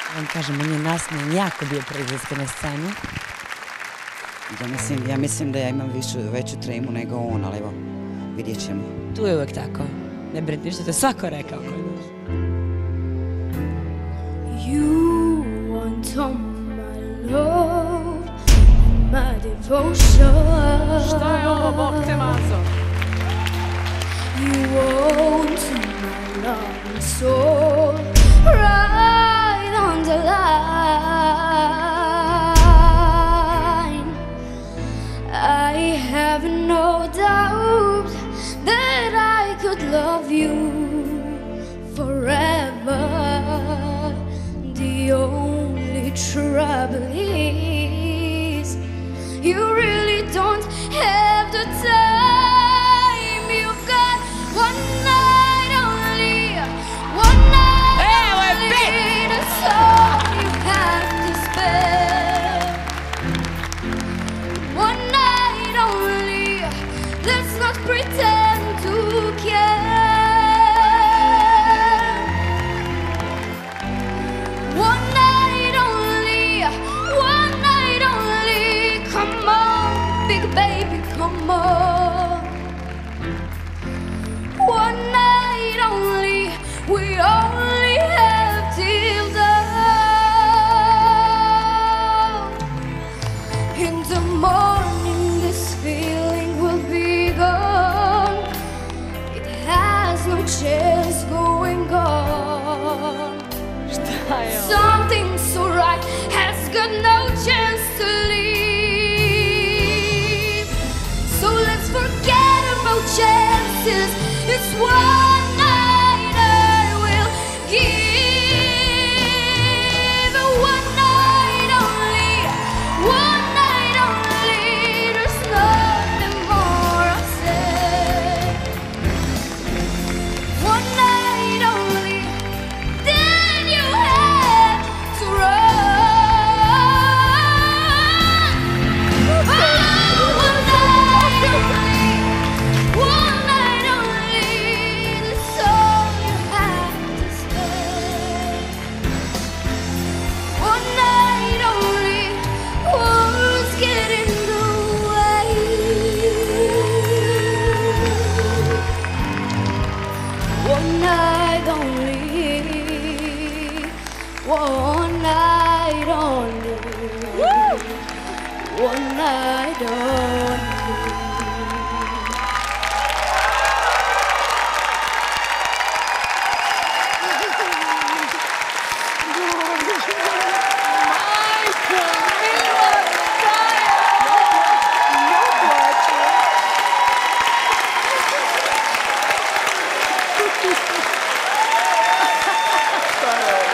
vam kažem, on je nasmejan, jako bio pre izlaska na scenu. Ja mislim da ja imam veću tremu nego on, ali evo, vidjet ćemo. Tu je uvek tako. Ne brinite, što te svako rekao koji doš. You want all my love, my devotion. Šta je ovo, Bog te mazo? You want my love and soul, right on the line. I have no doubt that I could love you forever. The only trouble is you really don't have the time. You've got one night only, one night only. That's all you have to spare. One night only. Let's not pretend to care. One night only, one night only. Come on, big baby, come on. One night only, we only have till dawn. In the morning, this feeling will be gone. It has no chance going on. Šta je ovo? Something so right has got no chance to leave. So let's forget about chances. It's one night I will give. One night only, one night only. There's nothing more I'll say. One night only. Then you have to run. Oh, one night only, one night only. That's all you have to spare. One night only. Who's getting in the way? One night only, one night only, one night only. Majko, mila, šta je ovo? Ne plaću. Šta je ovo?